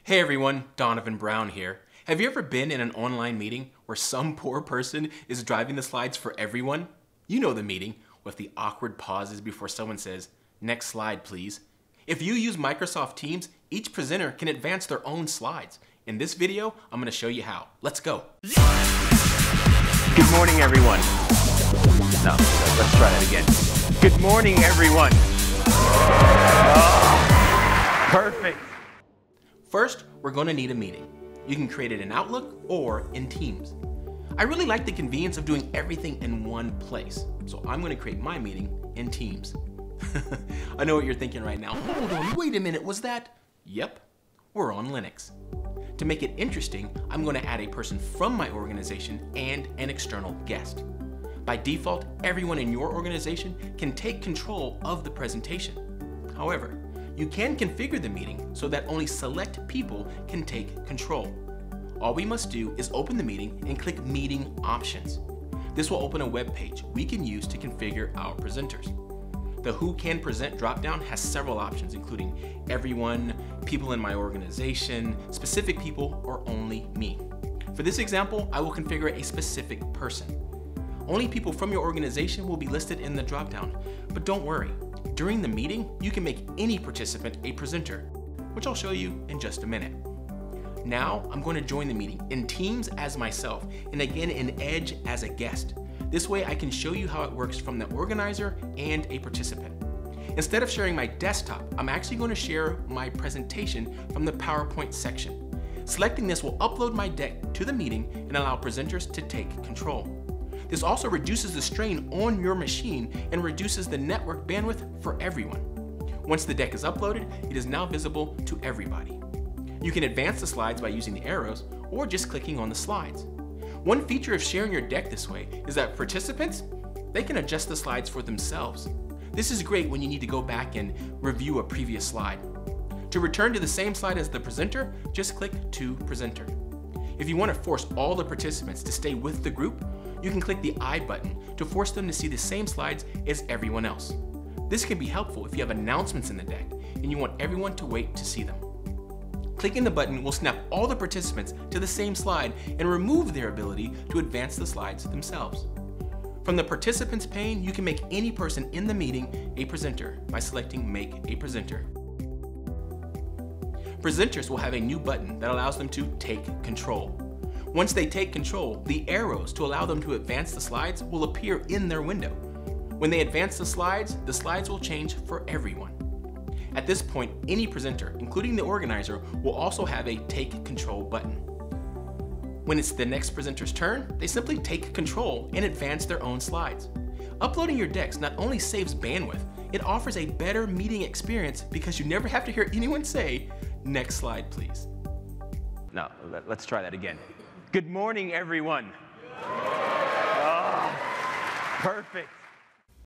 Hey everyone, Donovan Brown here. Have you ever been in an online meeting where some poor person is driving the slides for everyone? You know the meeting with the awkward pauses before someone says, "Next slide, please." If you use Microsoft Teams, each presenter can advance their own slides. In this video, I'm going to show you how. Let's go. Good morning, everyone. No, let's try that again. Good morning, everyone. Oh, perfect. First, we're going to need a meeting. You can create it in Outlook or in Teams. I really like the convenience of doing everything in one place, so I'm going to create my meeting in Teams. I know what you're thinking right now. Hold on, wait a minute, was that? Yep, we're on Linux. To make it interesting, I'm going to add a person from my organization and an external guest. By default, everyone in your organization can take control of the presentation. However, you can configure the meeting so that only select people can take control. All we must do is open the meeting and click Meeting Options. This will open a web page we can use to configure our presenters. The Who Can Present dropdown has several options, including everyone, people in my organization, specific people, or only me. For this example, I will configure a specific person. Only people from your organization will be listed in the dropdown, but don't worry. During the meeting, you can make any participant a presenter, which I'll show you in just a minute. Now, I'm going to join the meeting in Teams as myself, and again in Edge as a guest. This way I can show you how it works from the organizer and a participant. Instead of sharing my desktop, I'm actually going to share my presentation from the PowerPoint section. Selecting this will upload my deck to the meeting and allow presenters to take control. This also reduces the strain on your machine and reduces the network bandwidth for everyone. Once the deck is uploaded, it is now visible to everybody. You can advance the slides by using the arrows or just clicking on the slides. One feature of sharing your deck this way is that participants, they can adjust the slides for themselves. This is great when you need to go back and review a previous slide. To return to the same slide as the presenter, just click to Presenter. If you want to force all the participants to stay with the group, you can click the I button to force them to see the same slides as everyone else. This can be helpful if you have announcements in the deck and you want everyone to wait to see them. Clicking the button will snap all the participants to the same slide and remove their ability to advance the slides themselves. From the Participants pane, you can make any person in the meeting a presenter by selecting Make a Presenter. Presenters will have a new button that allows them to take control. Once they take control, the arrows to allow them to advance the slides will appear in their window. When they advance the slides will change for everyone. At this point, any presenter, including the organizer, will also have a Take Control button. When it's the next presenter's turn, they simply take control and advance their own slides. Uploading your decks not only saves bandwidth, it offers a better meeting experience because you never have to hear anyone say, "Next slide, please." No, let's try that again. Good morning, everyone. Oh, perfect.